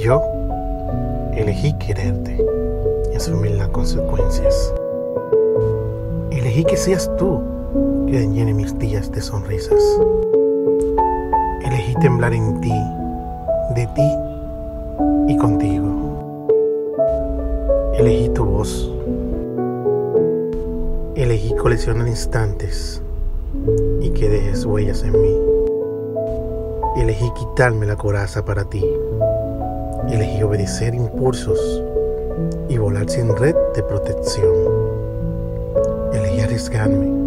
yo elegí quererte y asumir las consecuencias. Elegí que seas tú quien llene mis días de sonrisas. Elegí temblar en ti, de ti y contigo. Elegí tu voz. Elegí coleccionar instantes y que dejes huellas en mí. Elegí quitarme la coraza para ti. Elegí obedecer impulsos y volar sin red de protección. Elegí arriesgarme